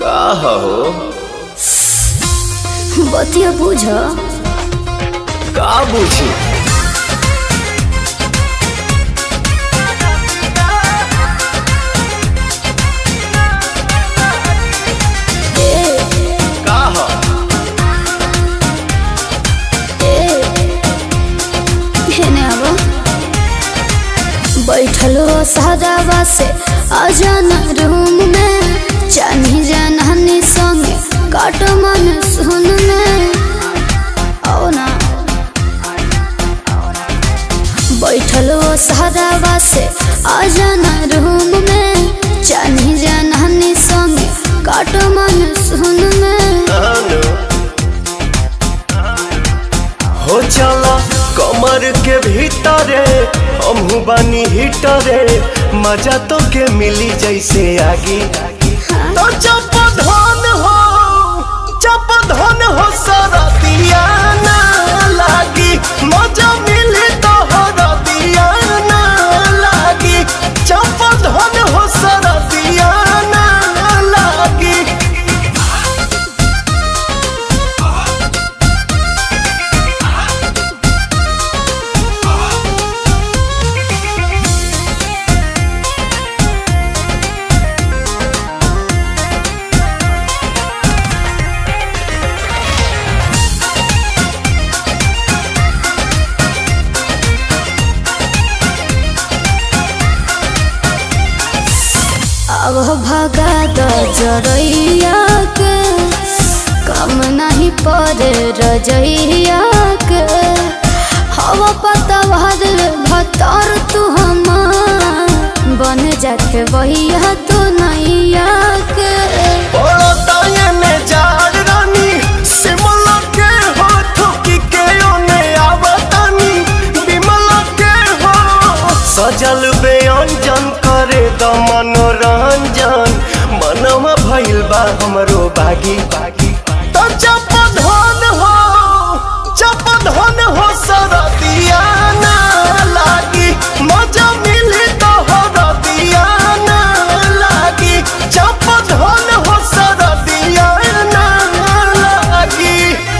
का हो बतिया बुझ का बुझी का हो बैठलो सादावा से आजाना रूम में चानी जाननी संगे काट मन सुनने आओ ना बैठलो सादावा से आजाना रूम में चानी जाननी संगे काट मन सुनने हो चला कमर के भीतरे हमहू बानी हिटरे मजा तो के मिली जैसे आगी तो जब धन हो सारा दिया ना लागी मजा मिली तो दिया ना लागी जब धन हो सारा दिया ना लागी अब भगा द जरैया के कम नहीं पड़े रजैया के हवा पता भतर तू हम बन जाके वहिया तू नैया के सजल व्यंजन करे द मनोरंजन मनवा भइल बा हमरो बागी तो जब धन हो सरदिया ना लागी मजा मिली तो दिया ना लागी जब धन हो सरदिया ना लागी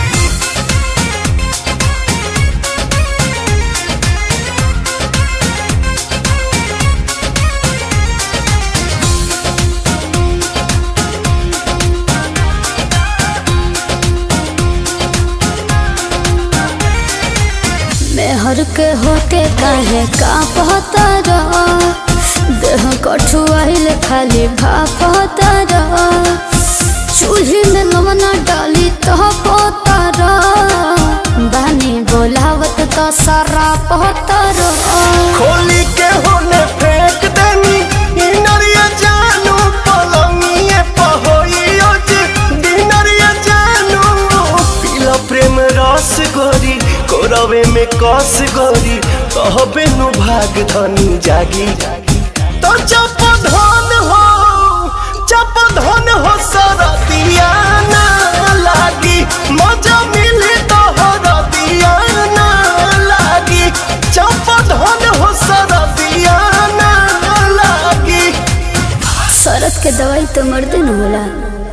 मेहर के होके काहे का पता देह कठुआइल खाली भापता चूल्ही में लवना डाली तो पोता बानी बोलावत तो सारा पता खोली के होने फेंक देनी इनरिया जानू पलंगिए पहोइयो जी दिनरिया जानू पीला प्रेम रस गोरी कोरवे में कस गोरी कहबे नु भाग धनी जागी तो जब धन हो सरदिया ना लागी मजा मिली तो दिया ना लागी जब धन हो सरदिया ना लागी शरत के दवाई तो मर्दे न होला।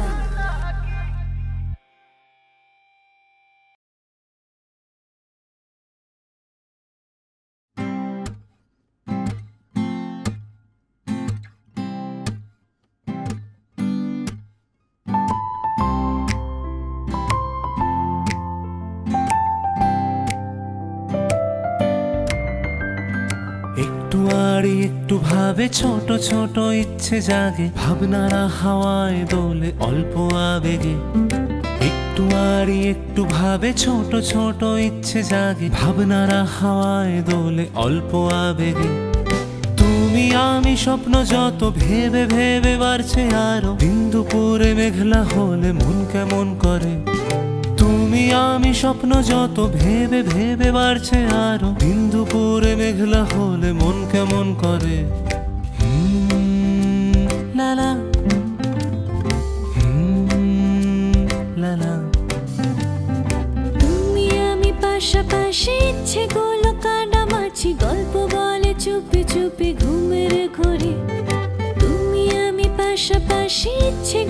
একটু ভাবে ছোট ছোট ইচ্ছে জাগে ভাবনারা হাওয়ায় দোলে অল্প আবেগে একটু ভাবে ছোট ছোট ইচ্ছে জাগে ভাবনারা হাওয়ায় দোলে অল্প আবেগে তুমি আমি স্বপ্ন যত ভেবে ভেবে বাড়ছে আরো দিন দুপুরে মেঘলা হলে মন কেমন করে তুমি আমি স্বপ্ন যত ভেবে ভেবে বাড়ছে আরো দিন দুপুরে মেঘলা হলে মন কেমন করে লালা লালা তুমি আমি পাশাপাশি ইচ্ছে গুলো কাটামাছি গল্প বলে চুপি চুপি ঘুমের ঘরে তুমি আমি পাশাপাশি ইচ্ছে